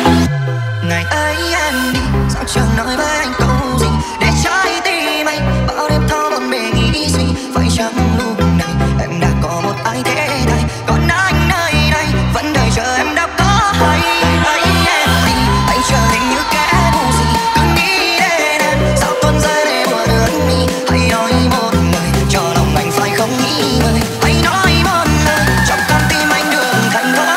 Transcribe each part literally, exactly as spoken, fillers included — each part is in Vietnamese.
Ngày ấy em đi sao chẳng nói với anh câu gì, để trái tim anh bao đêm thao buồn bề nghĩ suy. Phải chăng lúc này em đã có một ai thế này, còn anh nơi đây vẫn đợi chờ em đáp có hay. Ấy em đi anh trở thành như kẻ ngu gì, cứ nghĩ đến em sao tuôn rơi để buồn ướt mi. Hãy nói một lời cho lòng anh phải không nghĩ ngợi, hãy nói một lời trong con tim anh đường thành vỡ.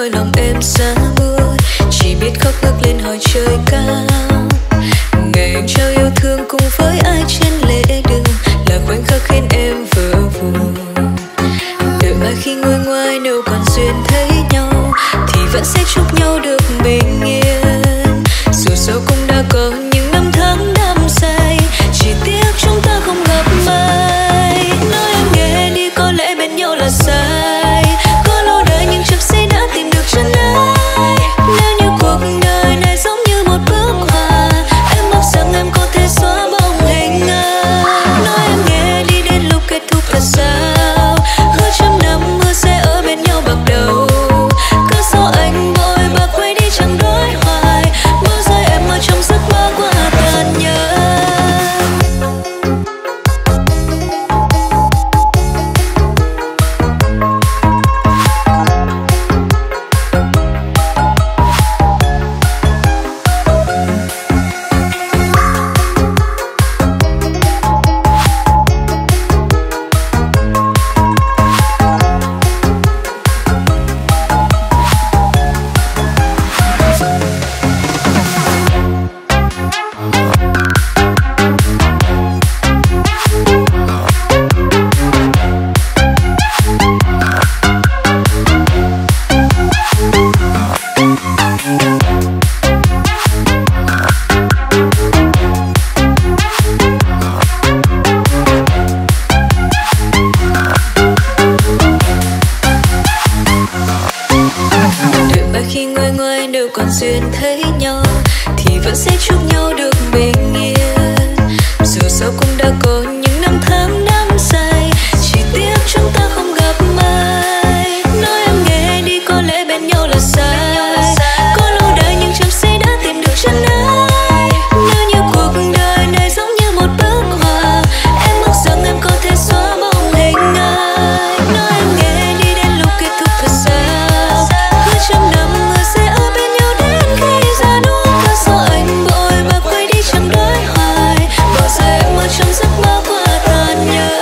nỗi lòng em xa bước, chỉ biết khóc ngước lên hỏi trời cao. Ngày anh trao yêu thương cùng với ai trên lễ đường là khoảnh khắc khiến em vỡ vụn. Đợi mai khi ngồi ngoài nếu còn duyên thấy nhau thì vẫn sẽ chúc nhau được bình yên. Dù sao cũng đã có những năm tháng đắm say, chỉ tiếc chúng ta không gặp mai. Nói em nghe đi, có lẽ bên nhau là sai. Có lâu đời nhưng chẳng say đã tìm được chân ai. Nếu như cuộc đời này giống như một bức họa, em mong rằng em có thể xóa bóng hình ai. Nói em nghe đi, đến lúc kết thúc là sao? Hứa trăm năm mưa sẽ ở bên nhau bạc đầu. Cớ sao anh vội bạc quay đi chẳng đối hoài, bao giờ em ở trong giấc mơ quá tàn nhẫn. Còn duyên thấy nhau thì vẫn sẽ chúc nhau được bình yên. Dù sao cũng đã có những năm tháng đắm say, chỉ tiếc chúng ta không gặp mai. Nói em nghe đi, có lẽ bên nhau là sai. Có lâu đời nhưng chẳng say đã tìm được chân ai. Nếu như cuộc đời này giống như một bức họa, em mong rằng em có thể xóa bóng hình ai. Nói em nghe đi, đến lúc kết thúc thật sao? Hứa trăm năm mưa sẽ ở bên nhau đến khi ra nuốt. Cớ sao anh vội bạc quay đi chẳng đối hoài, bao giờ em ở trong giấc mơ quá tàn nhẫn.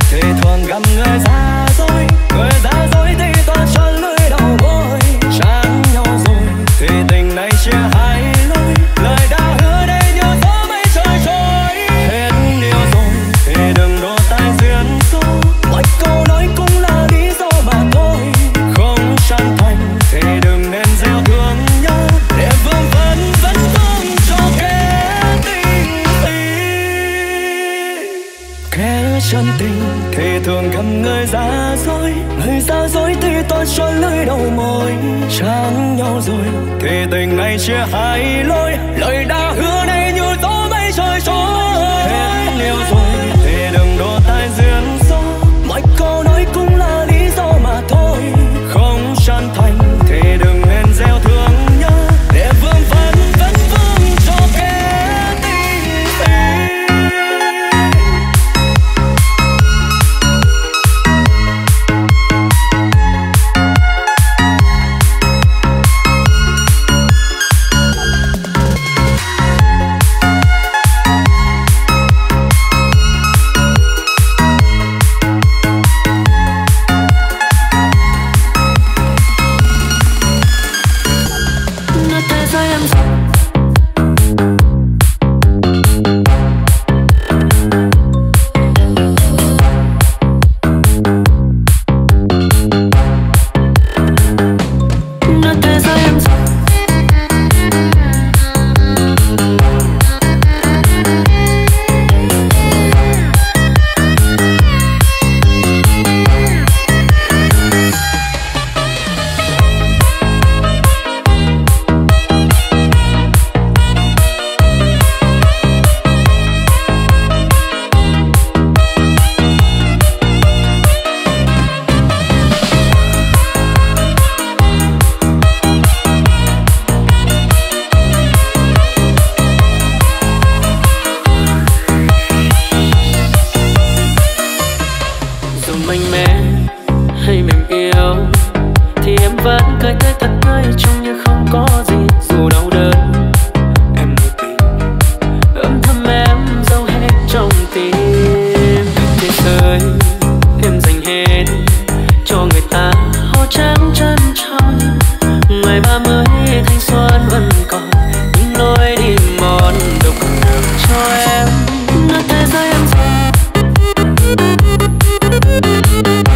thì thường gặp người giả dối. Người giả dối thì toàn chọn lưỡi đầu môi. Chán nhau rồi thì tình này chia hai lối. Lời đã hứa đây như gió mây trôi trôi. Hết yêu rồi thì đừng đổ tai duyên số. Mỗi câu nói cũng là lý do mà thôi. Không chân thành thì đừng nên gieo thương nhớ. Để vương vấn vẫn vương cho kẻ tình tình. Kẻ chân tình thì thường gặp người giả dối. Người giả dối thì toàn chọn lưỡi đầu môi. Chán nhau rồi thì tình này chia hai lối. Lời đã hứa này như gió mây trôi trôi. Hết yêu rồi thì đừng đổ tai duyên số. Mọi câu nói cũng là lý do mà thôi. Không chân thành thì đừng nên gieo thương nhớ. Để vương vấn vẫn vương cho kẻ tình tình. Cho em nơi thế giới em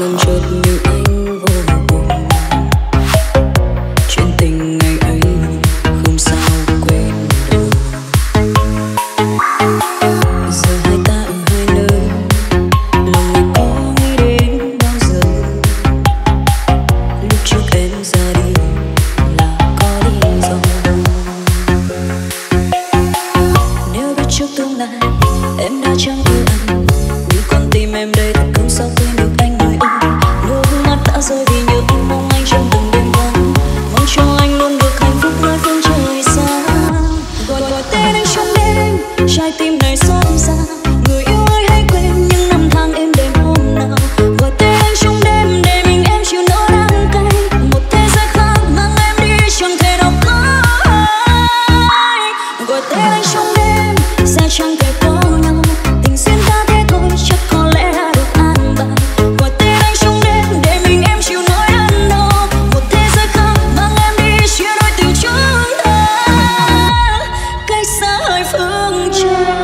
ngầm chợt như anh vô cùng. Chuyện tình ngày ấy không sao quên được. Giờ hai ta ở hai nơi, lòng người có nghĩ đến bao giờ? Lúc trước em ra đi là có lý do. Nếu biết trước tương lai em đã chẳng yêu anh, vì con tim em đây thật không sao quên được anh người ơi. Nước mắt đã rơi vì nhớ em, mong anh trong từng đêm vắng, mong cho anh luôn được hạnh phúc nơi phương trời xa. Gọi gọi tên anh trong đêm, trái tim này xót xa. Người yêu ơi hãy quên những năm tháng êm đềm hôm nào. Gọi tên anh trong đêm để mình em chịu nỗi đắng cay. Một thế giới khác mang em đi chẳng thể nào có ai. Gọi tên anh trong đêm sẽ chẳng thể có nhau. Tình duyên ta thế thôi chắc có lẽ đã được an bài. Gọi tên anh trong đêm để mình em chịu nỗi đớn đau. Một thế giới khác mang em đi chia đôi tình chúng ta cách xa hai phương trời.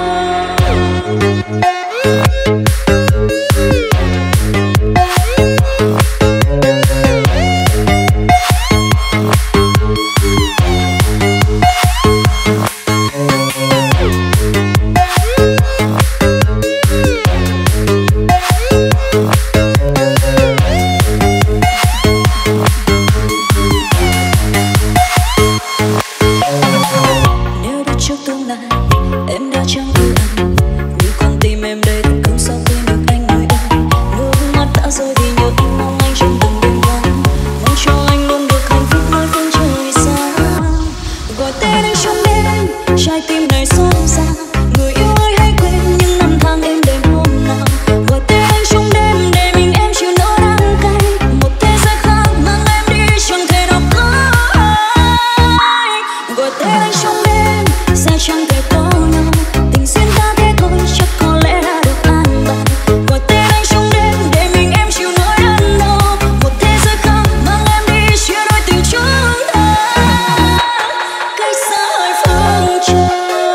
Nếu biết trước tương lai em đã chẳng yêu anh, vì con tim em đây thật không sao quên được anh người ơi. Nước mắt đã rơi vì nhớ em, mong anh trong từng đêm vắng, mong cho anh luôn được hạnh phúc nơi phương trời xa. Gọi tên anh trong đêm, trái tim này xót xa. Người yêu ơi hãy quên những năm tháng êm đềm hôm nào. Gọi tên anh trong đêm để mình em chịu nỗi đắng cay. Một thế giới khác mang em đi chẳng thể nào có ai. Gọi tên anh trong đêm sẽ chẳng thể có nhau. Tình duyên ta thế thôi chắc có lẽ đã được an bài. Gọi tên anh trong đêm để mình em chịu nỗi đớn đau. Một thế giới khác mang em đi chia đôi tình chúng ta cách xa hai phương trời.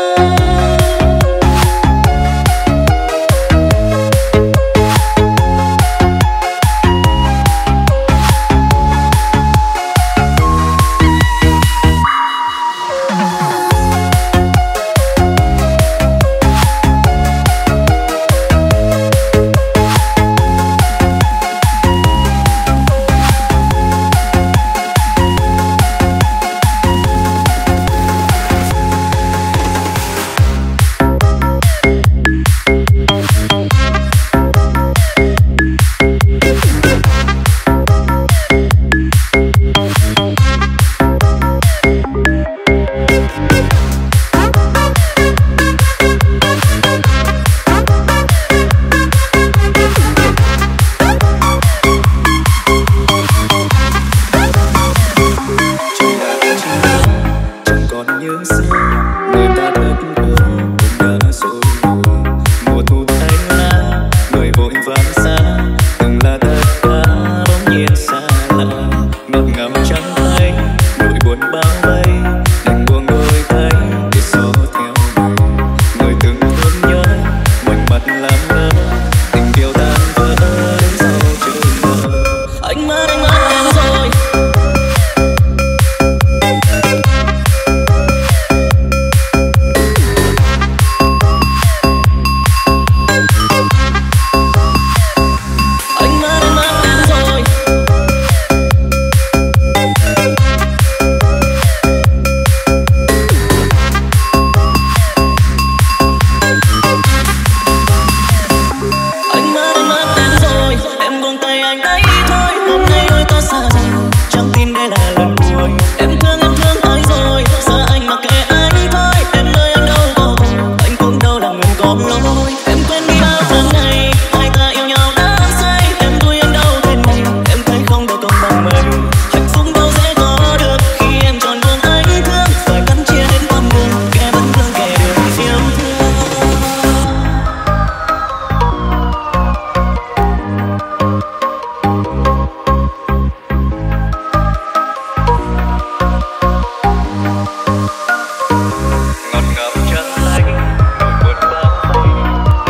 Chẳng còn nhớ xưa người ta thất thường cũng đã rồi. Mùa thu thanh lá người vội vàng xa, từng là tất cả bỗng nhiên xa lạ. Ngọt ngào chẳng thấy nỗi buồn bao vây, đành buông đôi tay để gió theo người. Người từng thương nhớ ngoảnh mặt làm ngơ, tình yêu tan vỡ đến sau chừng mơ. Anh mất anh mất em rồi. Anh mất anh mất em rồi. Anh mất anh mất em rồi. Em buông tay anh đấy thôi. Hôm nay đôi ta xa rồi, chẳng tin đây là lần cuối. Em thương em thương ai rồi, giờ anh mặc kệ anh thôi. Em ơi anh đâu có tội, anh cũng đâu là người có lỗi. Em quên đi bao tháng ngày hai ta yêu nhau đã say. Em vui anh đâu thế này, em thấy không đâu công bằng mây. Hạnh phúc đâu dễ có được khi em tròn buông anh thương. Phải cắn chia đến con đường, kẻ vẫn thương kẻ đường yêu thương. Ngọt ngào chân lạnh nỗi buồn bao vây,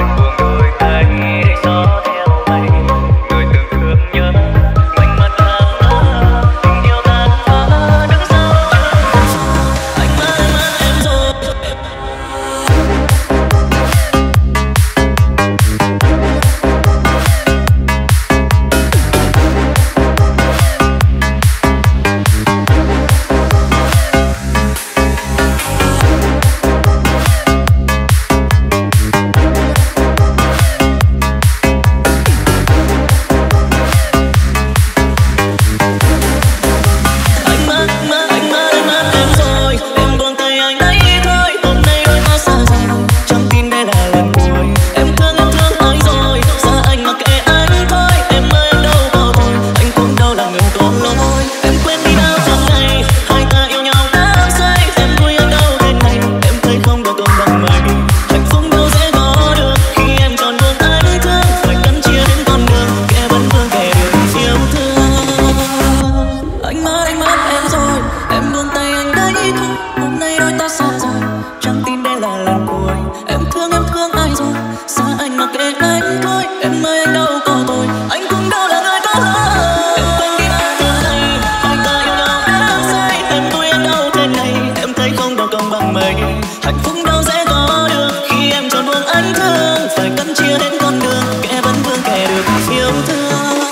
ai rồi, xa anh mặc kệ anh thôi. Em ơi anh đâu có tội, anh cũng đâu là người có lỗi. Em quên đi ba từ này, hai ta yêu nhau đã say. Em vui anh đâu thế này, em thấy không đâu công bằng mây. Hạnh phúc đâu dễ có được khi em tròn buông anh thương. Phải cân chia đến con đường, kẻ vẫn vương kẻ được yêu thương.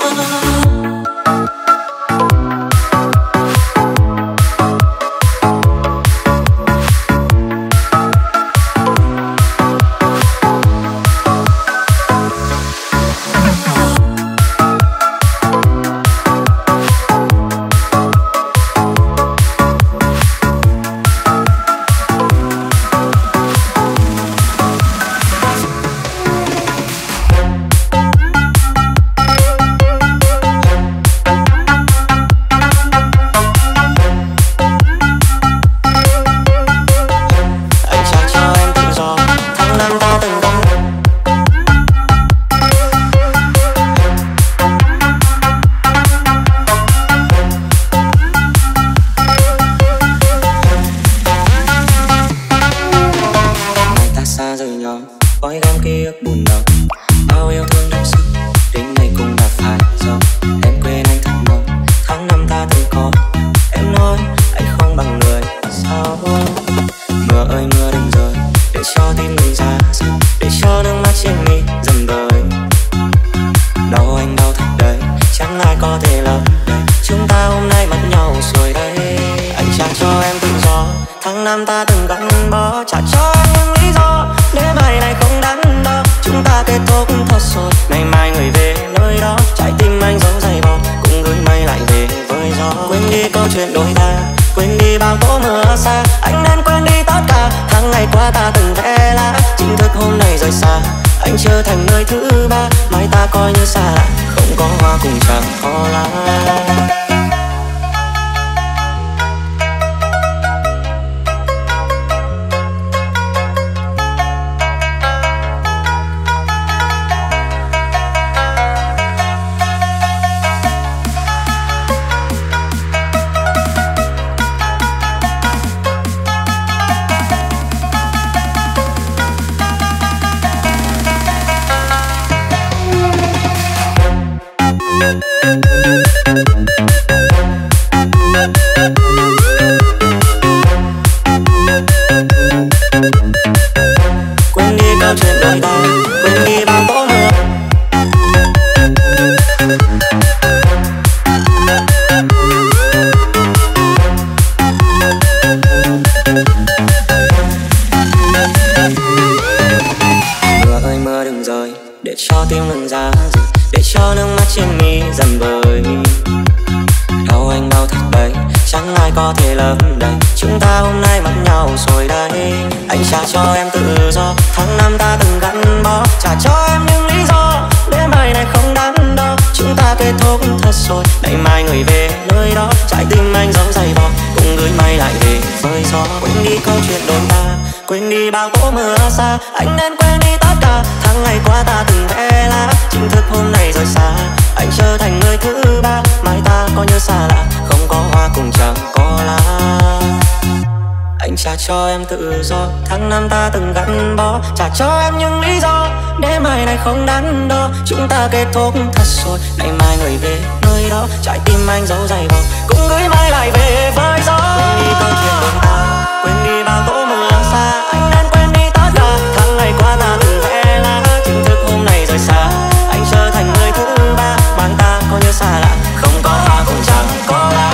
Cho em tự do, tháng năm ta từng gắn bó. Trả cho em những lý do để mai này không đắn đo. Chúng ta kết thúc thật rồi, ngày mai người về nơi đó. Trái tim anh giấu giày vò, cũng gửi mai lại về với gió. Quên đi câu chuyện đôi ta, quên đi bao tố mưa xa. Anh nên quên đi tất cả tháng ngày qua ta từng vẽ lá. Chính thức hôm nay rời xa, anh trở thành người thứ ba. Mang ta có như xa lạ, không có hoa cũng chẳng có lá.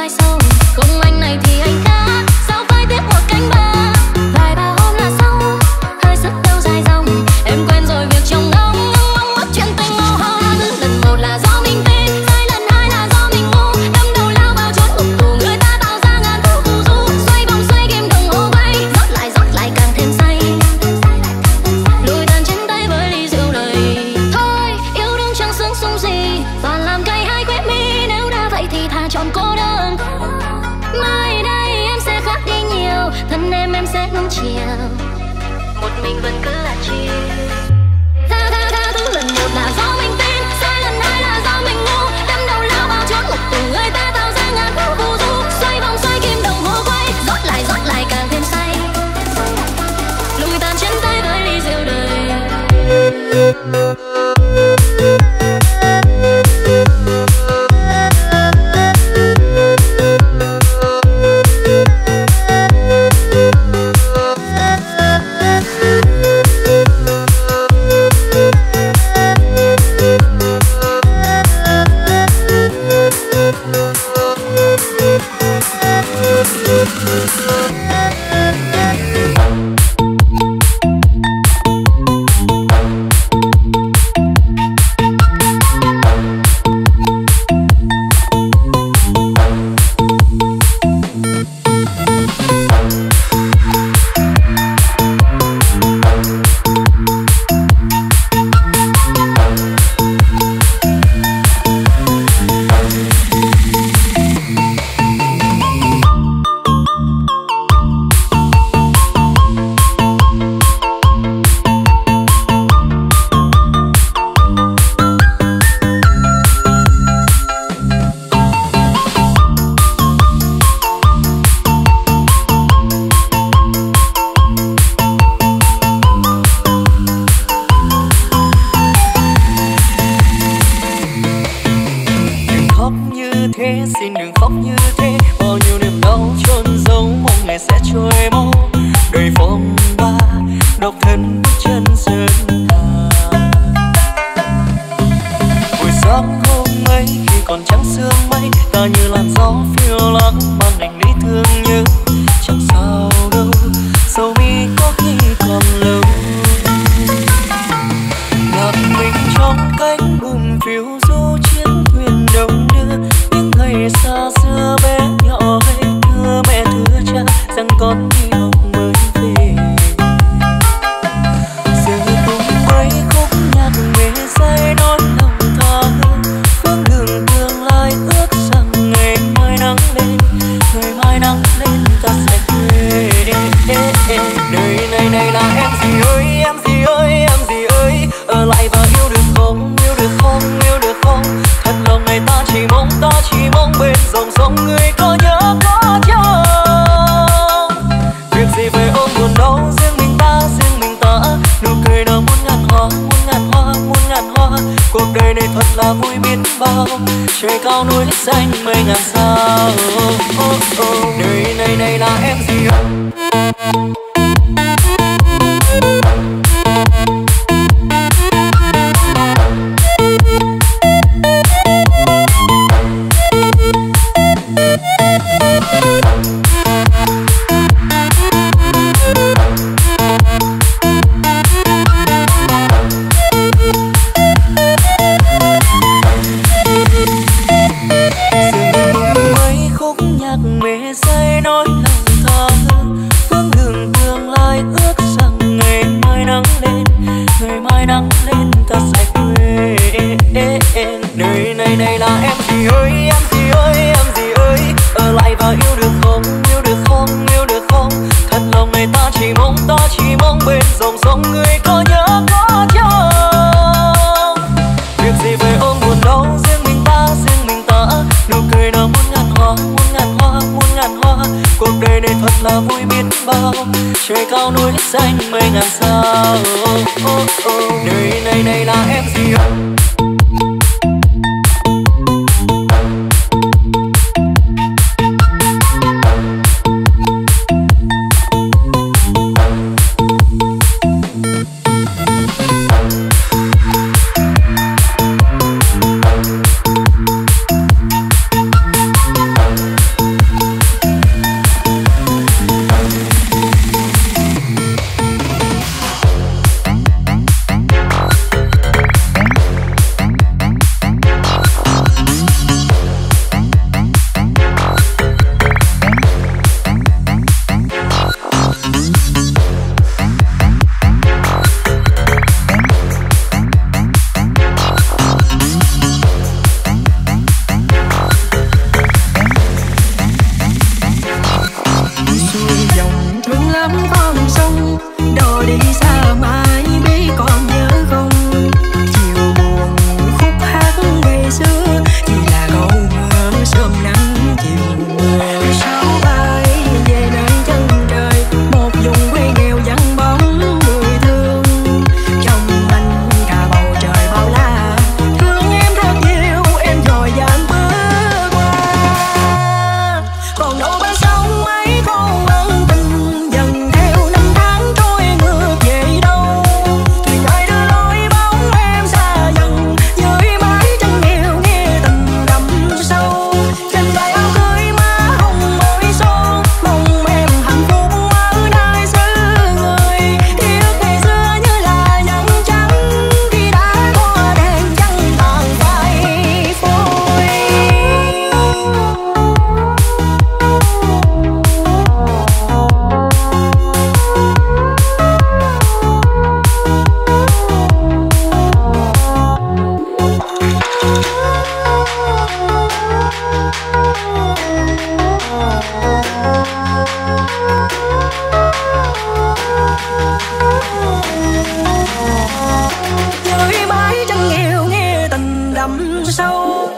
vai sầu. Không anh này thì anh khác, sao phải tiếc một cánh ba. Vài ba hôm là xong, hơi sức đâu dài dòng. Em quen rồi việc chồng ngóng, ngóng mất chuyện tình màu hồng. Lần một là do mình tin, sai lần hai là do mình ngu. Đâm đầu lao vào chốn ngục tù, người ta tạo ra ngàn thứ phù du. Xoay vòng xoay kim đồng hồ bay, rót lại rót lại càng thêm say. Lùi tàn chân tay với ly rượu đầy. Thôi yêu đương chẳng sướng sung gì, toàn làm cay hay quét mi. Nếu đã vậy thì thà chọn cô đơn. Mai đây em sẽ khác đi nhiều, thân em em sẽ nuông chiều, một mình vẫn cứ là chiều. Tha tha tha thứ lần một là do mình tin, sai lần hai là do mình ngu. Đâm đầu lao vào chốn ngục tù, người ta tạo ra ngàn thứ phù du. Xoay vòng xoay kim đồng hồ quay, rót lại rót lại càng thêm say. Lùi tàn chân tay với ly rượu đời. còn đâu bên sông ấy khô ân tình dần theo năm tháng trôi ngược về đâu. Thuyền ai đưa lối bóng em xa dần dưới mái tranh yêu nghe tình đậm sâu. Trên vai áo cưới má hồng môi son mong em hạnh phúc ở nơi xứ người. Ký ức ngày xưa như là nhẫn trắng khi đã qua đèn trăng tàn phai phôi. Dưới mái tranh yêu nghe tình đậm sâu.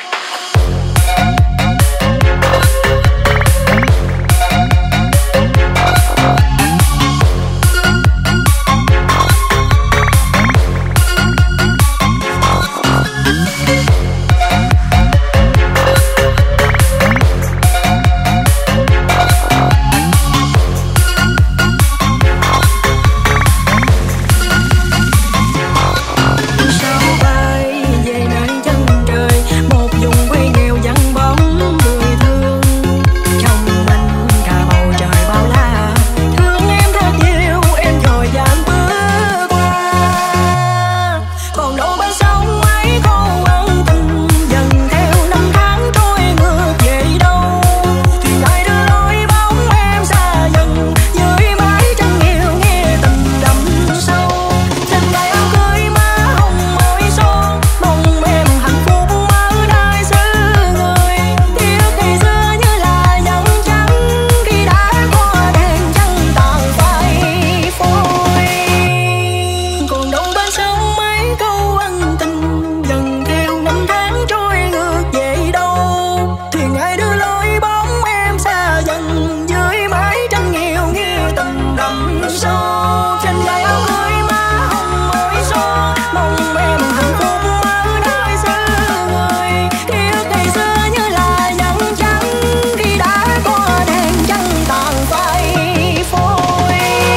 Sao bay về nơi chân trời, một vùng quê nghèo vắng bóng người thương. Trong mình cả bầu trời bao la, thương em thật nhiều em dội vàng bước qua. Còn đâu bên sông ấy khô ân tình dần theo năm tháng trôi ngược về đâu. Thuyền ai đưa lối bóng em xa dần dưới mái tranh yêu nghe tình đậm sâu. Trên vai áo cưới má hồng môi son mong em hạnh phúc ở nơi xứ người. Ký ức ngày xưa như là nhẫn trắng khi đã qua đèn trăng tàn phai phôi. Còn đâu bên sông mấy câu ân tình dần theo năm tháng trôi ngược về đâu. Thuyền ai đưa lối bóng em xa dần dưới mái tranh yêu nghe tình đậm sâu. Trên vai áo cưới má hồng môi son mong em hạnh phúc ở nơi xứ người. Ký ức ngày xưa như là nhẫn trắng khi đã qua đèn trăng tàn phai phôi.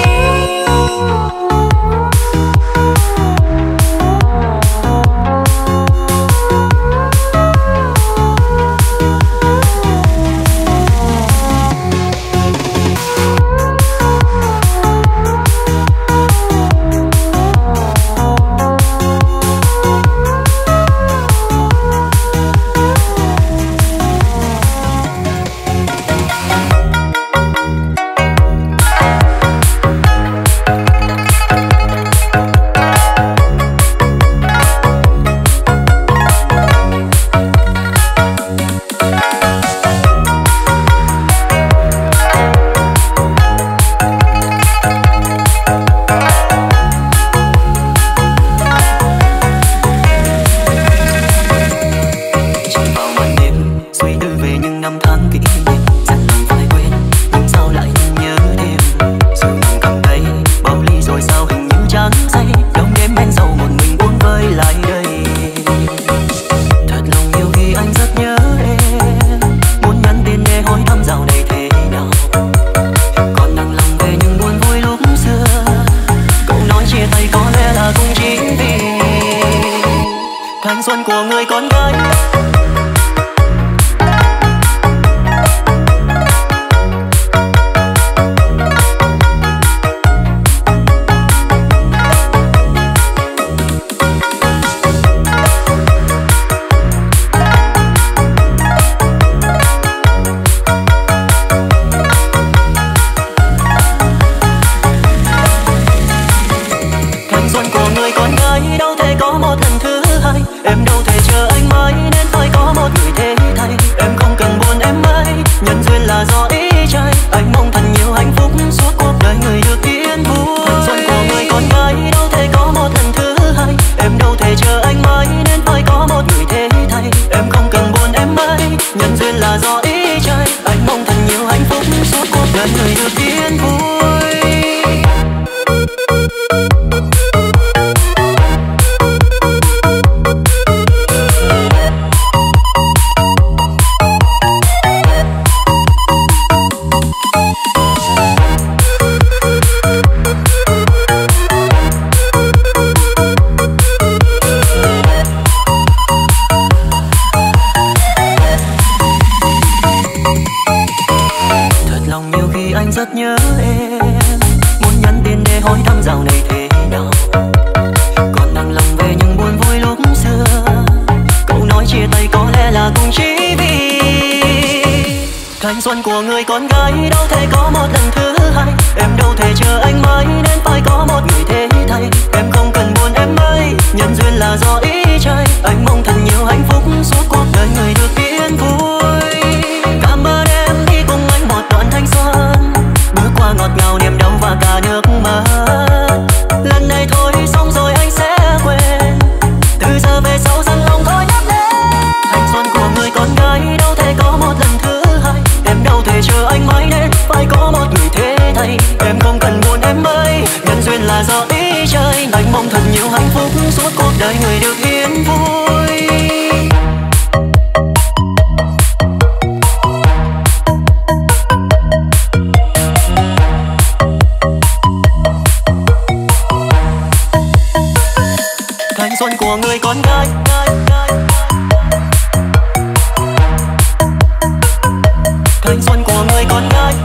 Chỉ vào màn đêm suy tư về những năm tháng kỷ niệm, dặn lòng phải quên nhưng sao lại nhớ thêm. Rồi nằm cầm tay bao ly rồi sao hình như chẳng say, đông đêm bên dầu một mình buông vơi lại đây. Thật lòng yêu khi anh rất nhớ em, muốn nhắn tin để hỏi thăm dạo này thế nào. Còn nặng lòng về những buồn vui lúc xưa, câu nói chia tay có lẽ là cũng chính vì thanh xuân của người con gái. Thanh xuân của người con gái đâu thể có một lần thứ hai. Em đâu thể chờ anh mãi nên phải có một người thế thay. Em không cần buồn em mãi, nhân duyên là do ý trai. Anh mong thật nhiều hạnh phúc suốt cuộc đời người được yên vui. Thanh xuân của người con gái đâu thể có một lần thứ hai. Em đâu thể chờ anh mãi nên phải có một người thế thay. Em không cần buồn em mãi, nhân duyên là do ý trai. Anh mong thật nhiều hạnh phúc suốt cuộc đời người được yên vui. rất nhớ em, muốn nhắn tin để hỏi thăm dạo này thế nào, còn nặng lòng về những buồn vui lúc xưa. Câu nói chia tay có lẽ là cũng chỉ vì thanh xuân của người con gái đâu thể có một lần thứ hai. Em đâu thể chờ anh mãi nên phải có một người thế thay. Em không cần buồn em ơi, nhân duyên là do ý trời. Anh mong thật nhiều hạnh phúc suốt cuộc đời người được yên vui. Cảm ơn em đi cùng anh một đoạn thanh xuân, bước qua ngọt ngào niềm đau và cả nước mắt. Lần này thôi xong rồi anh sẽ quên, từ giờ về sau rằng lòng thôi nhắc đến. Thanh xuân của người con gái đâu thể có một lần thứ hai. Em đâu thể chờ anh mãi nên phải có một người thế thay. Em không cần buồn em ơi, nhân duyên là do ý trời. Anh mong thật nhiều hạnh phúc suốt cuộc đời người được yên vui. Thanh xuân của người con gái, thanh xuân của người con gái.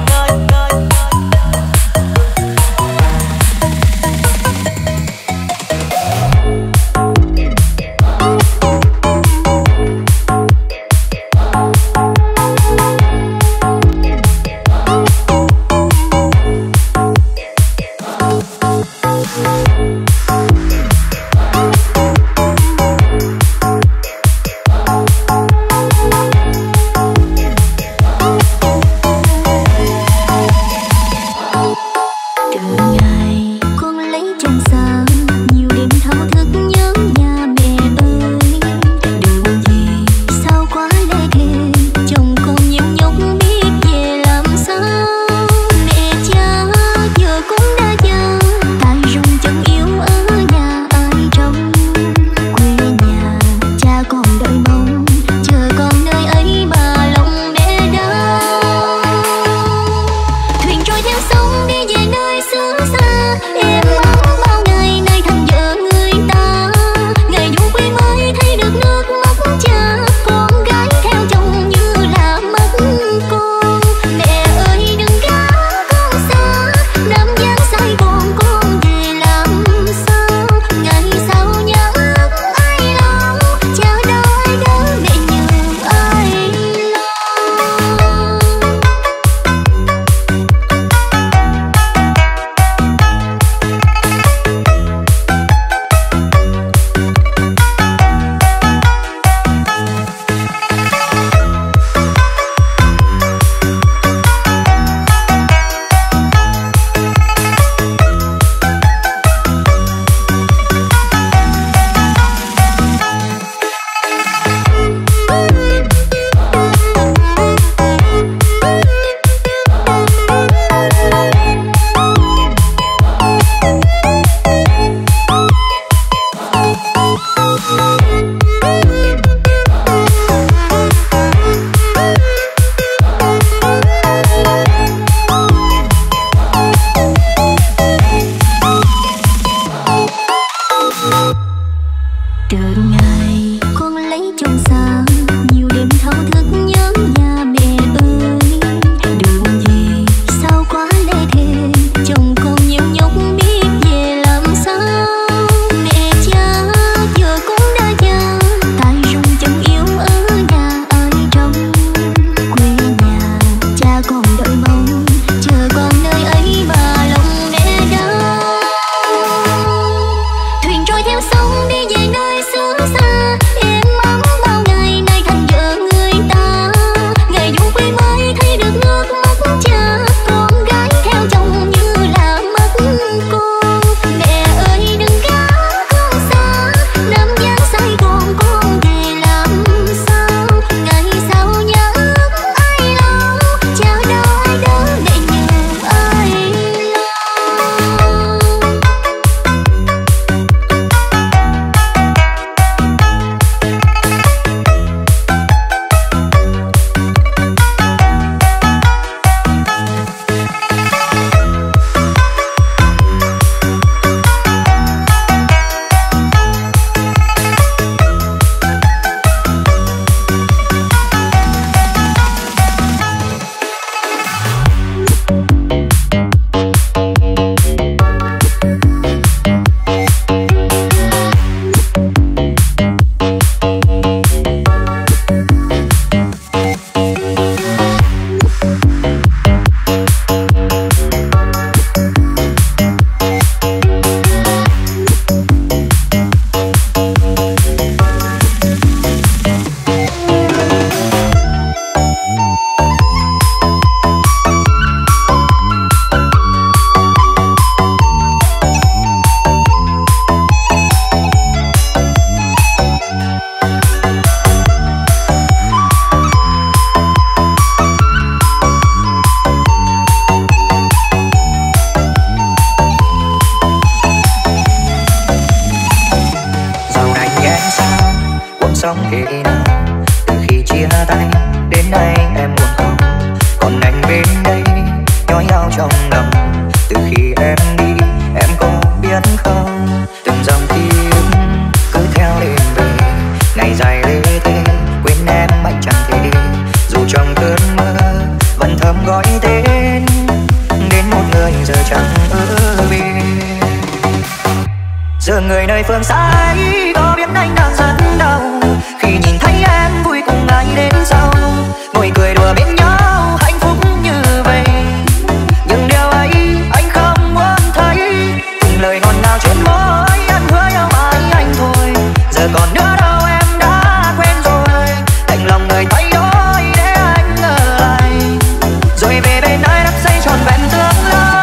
không thể nào. Từ khi chia tay đến nay em buồn không, còn anh bên đây nhói nhau trong lòng. Từ khi em đi em có biết không, từng dòng ký ức cứ theo đêm về, ngày dài lê thê quên em anh chẳng thể. Dù trong cơn mơ vẫn thầm gọi tên, đến một người giờ chẳng ở bên. Giờ người nơi phương xa ấy có biết anh đang rất đau, khi nhìn thấy em vui cùng ai đến sau, ngồi cười đùa bên nhau hạnh phúc như vậy. Nhưng điều ấy anh không muốn thấy, từng lời ngọt ngào trên môi anh hứa yêu mãi anh thôi. Giờ còn nữa đâu em đã quên rồi, đành lòng người thay đổi để anh ở lại, rồi về bên ai đắp xây tròn vẹn tương lai.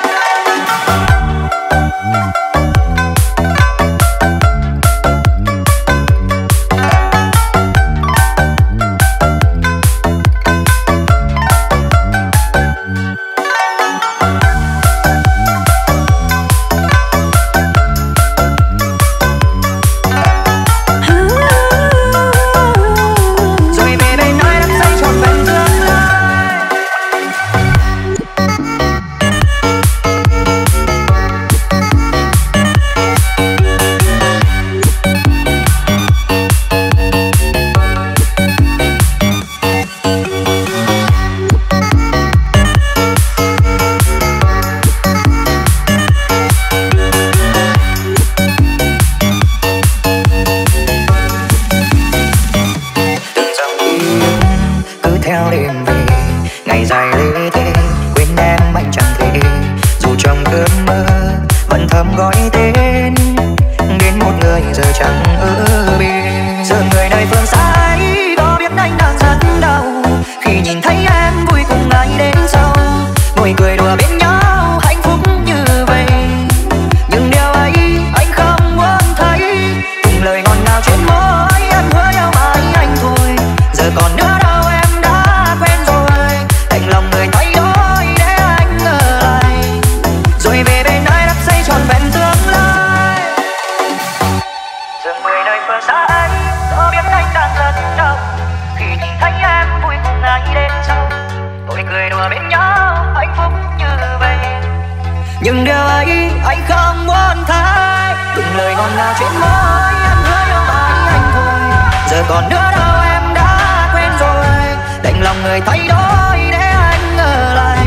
Nhưng điều ấy anh không muốn thấy, từng lời ngọt ngào trên môi anh hứa yêu mãi anh thôi. Giờ còn nữa đâu em đã quên rồi, đành lòng người thay đổi để anh ở lại,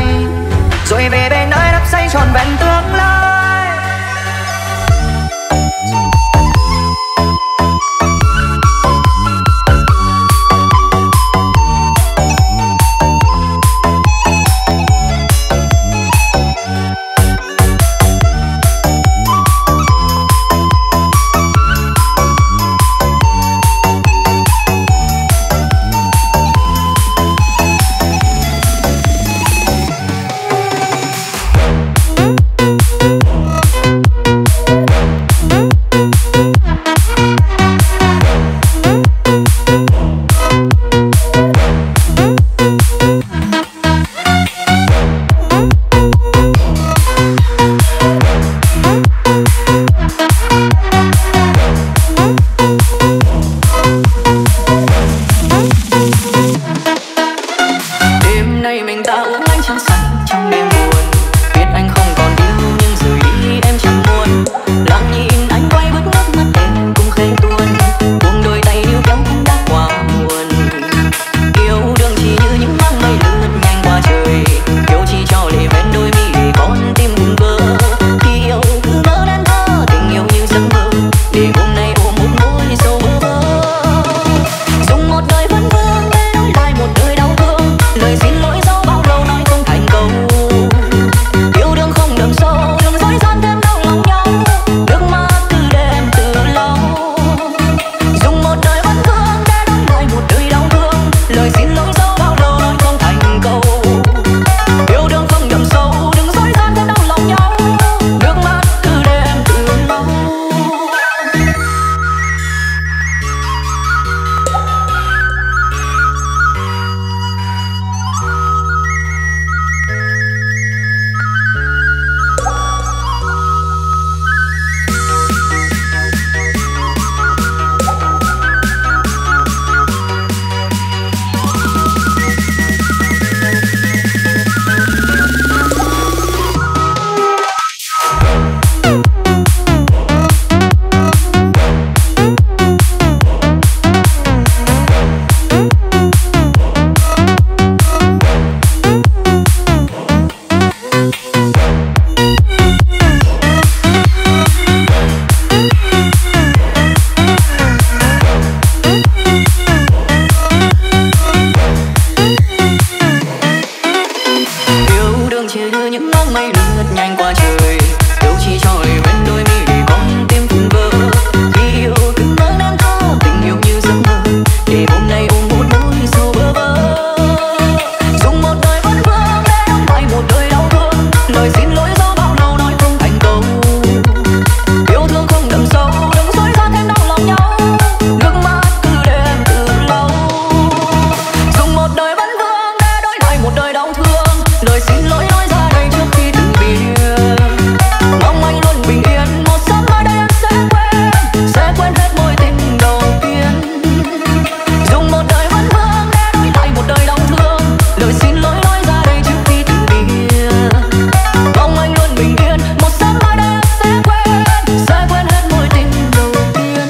rồi về bên nơi đắp xây tròn vẹn tương lai. Lời xin lỗi do bao lâu Lời xin lỗi nói ra đây trước khi từ biệt. Mong anh luôn bình yên, một sớm mai đây em sẽ quên, sẽ quên hết mối tình đầu tiên.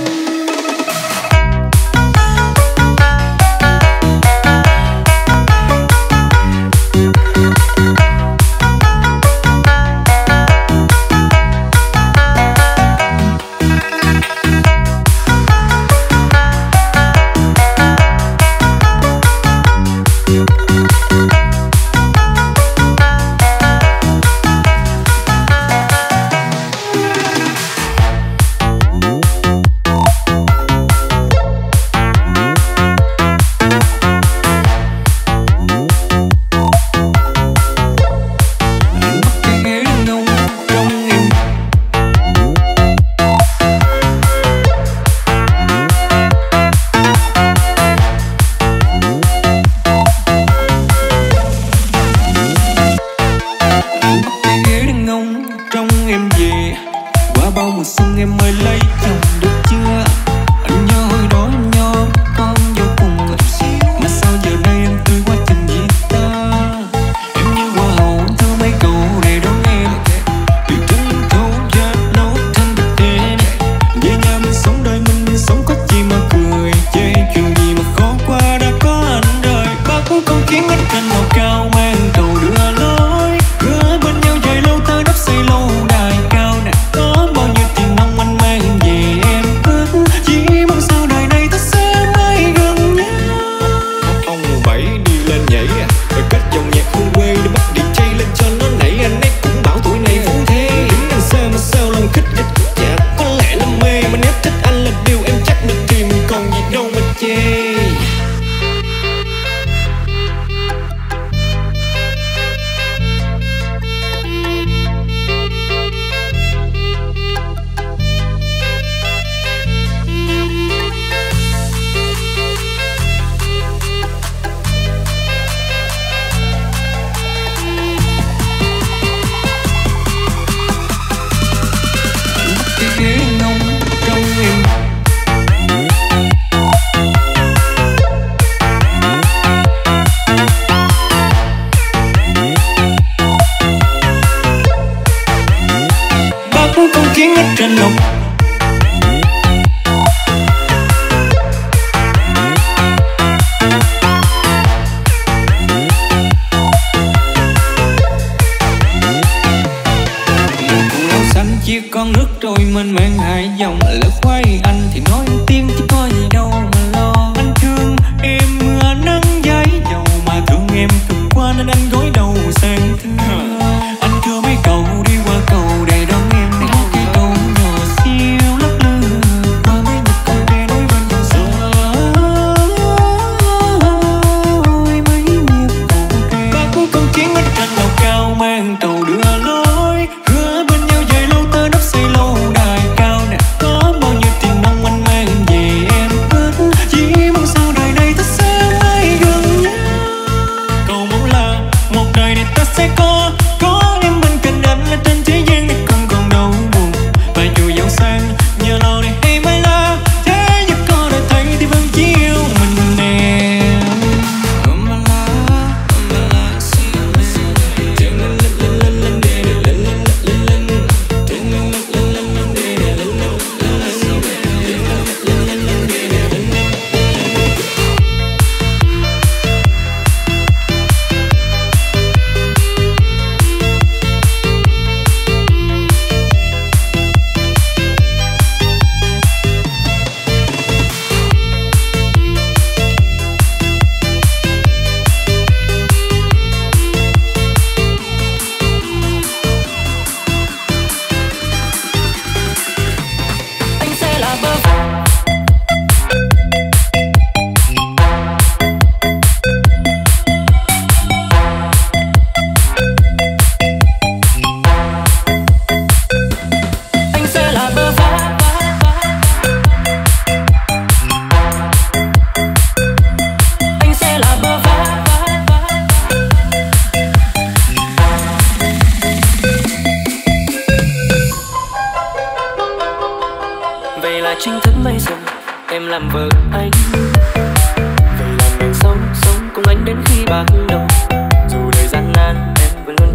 chính thức bây giờ em làm vợ anh. Vậy là mình sống sống cùng anh đến khi bạc đầu.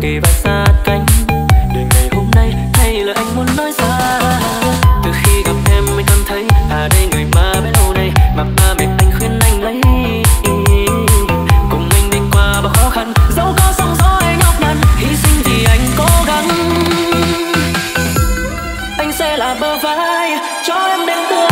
kề vai sát cánh. Đời ngày hôm nay thay lời anh muốn nói ra. Từ khi gặp em mới cảm thấy à đây người mà bấy lâu nay mà ba mẹ anh khuyên anh lấy. Cùng anh đi qua bao khó khăn, dẫu có sóng gió hay nhọc nhằn, hy sinh vì anh cố gắng. Anh sẽ là bờ vai cho em đến tương.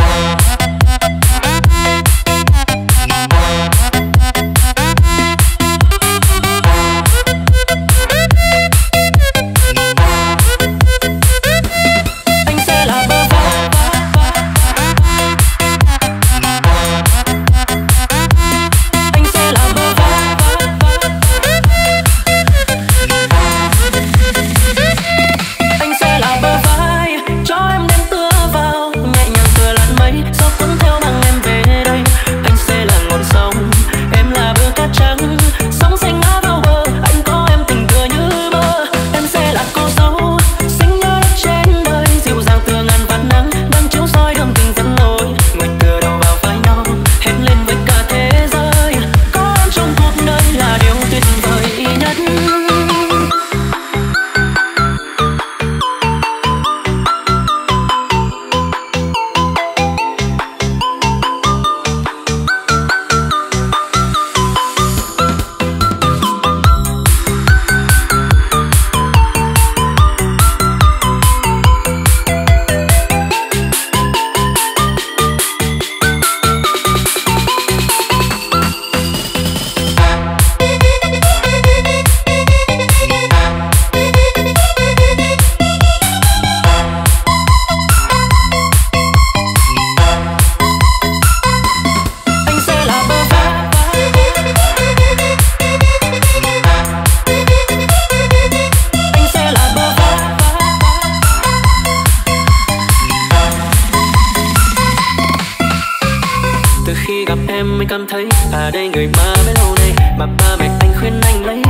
Cảm thấy à đây người mà bấy lâu nay mà ba mẹ anh khuyên anh lấy.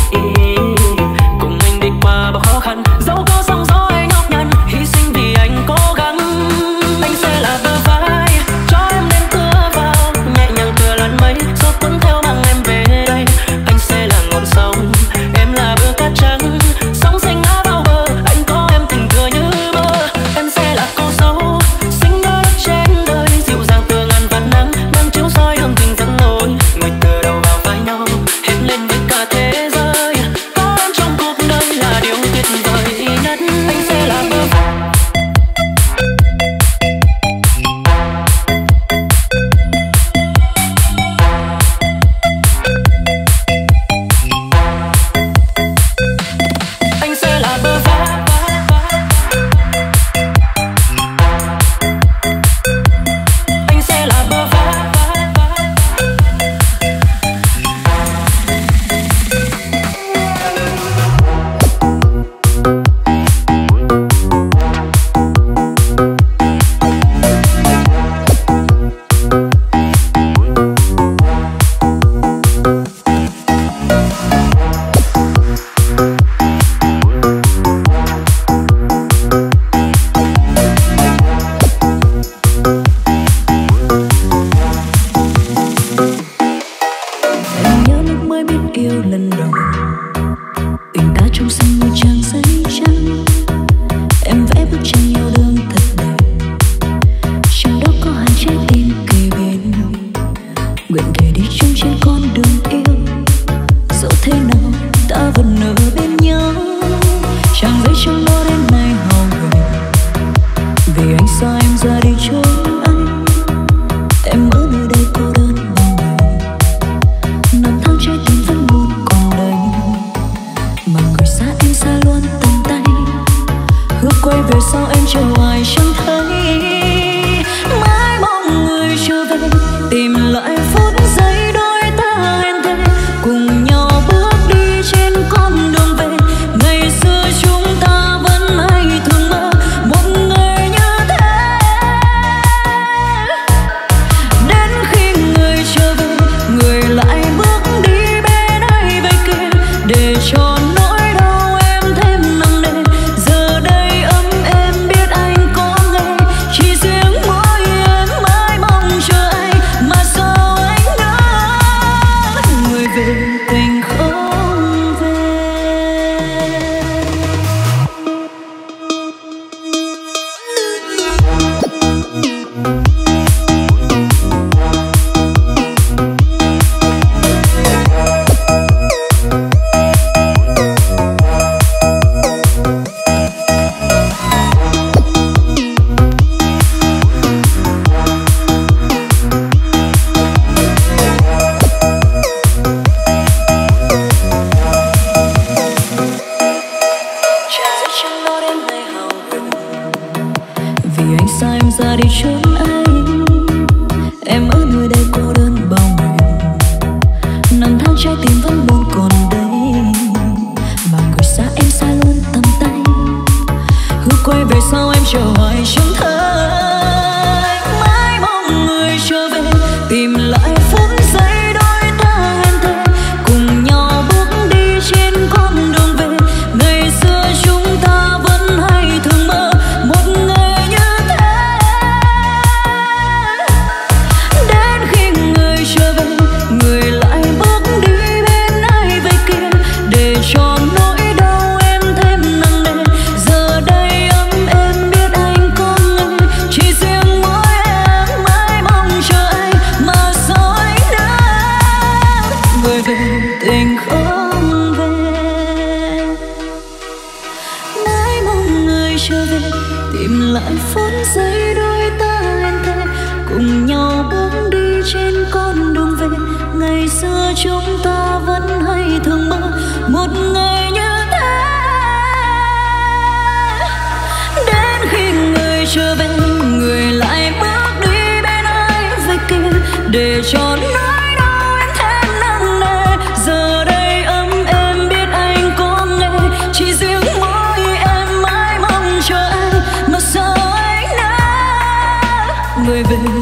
Cùng anh đi qua bao khó khăn, dẫu có sóng gió hay nhọc nhằn, hy sinh vì anh cố gắng. Anh sẽ là bờ vai cho em đến tựa vào, nhẹ nhàng tựa làn mây gió cuốn theo mang em về đây. Anh sẽ là ngọn sóng, em là bờ cát trắng, sóng xanh ngã vào bờ, anh có em tình thừa như mơ. Em sẽ là cô dâu xinh nhất trên đời, dịu dàng tựa ngàn vạt nắng đang chiếu soi đường tình dẫn lối. Người từ đầu vào vai nhau hét lên với cả thế giới, có em trong cuộc đời là điều tuyệt vời nhất. Anh sẽ là bờ vai. Anh sẽ là bờ vai. Anh sẽ là bờ vai. Em nhớ lúc mới biết yêu lần đầu, tình ta trong xanh như trang giấy trắng. Em vẽ bức tranh yêu đương thật đẹp, trong đó có hai trái tim kề bên. Nguyện để đi chung trên con đường yêu, dẫu thế nào ta vẫn ở bên nhau. Trang giấy trong đó đến nay hao gầy, vì anh xa em ra đi trốn anh. Em ở nơi đây cô đơn lòng người, năm tháng trái tim vẫn luôn còn đây. Mà người xa em xa luôn tầm tay, hứa quay về sau em chờ hoài chẳng thấy. Mãi mong người trở về, tìm lại phút giây đôi ta hẹn thề, cùng nhau bước đi trên con đường về. Ngày xưa chúng ta vẫn hay thường mơ một người như thế. Đến khi người trở về, người lại bước đi bên ai về kia, để cho nỗi đau em thêm nặng nề. Giờ đây ấm em biết anh có nghe, chỉ riêng mỗi em mãi mong chờ anh. Mà sao anh ngỡ người về tình không về. ra đi chốn anh. Em ở nơi đây cô đơn bao ngày, năm tháng trái tim vẫn luôn còn đây, mà người xa em xa luôn tầm tay. Hứa quay về sau em chờ hoài chẳng thấy, mãi mong người trở về tìm lại phút giây đôi ta hẹn thề, cùng nhau bước đi trên con đường về. Ngày xưa chúng ta vẫn hay thường mơ một ngày như thế, đến khi người trở về người lại bước đi bên ai về kia, để cho nỗi đau em thêm nặng nề. Giờ đây ấm em biết anh có người, chỉ riêng mỗi em mãi mong chờ anh, mà sao anh đã người về tình không về. Mãi mong người trở về tìm lại phút giây đôi ta hẹn thề, cùng nhau bước đi trên con đường về. Ngày xưa chúng ta vẫn hay thường mơ một ngày như thế, đến khi người trở về người lại bước đi bên ai về kia, để cho nỗi đau em thêm nặng nề. Giờ đây ấm em biết anh có nghe, chỉ riêng mỗi em mãi mong chờ anh, mà sao anh đã người về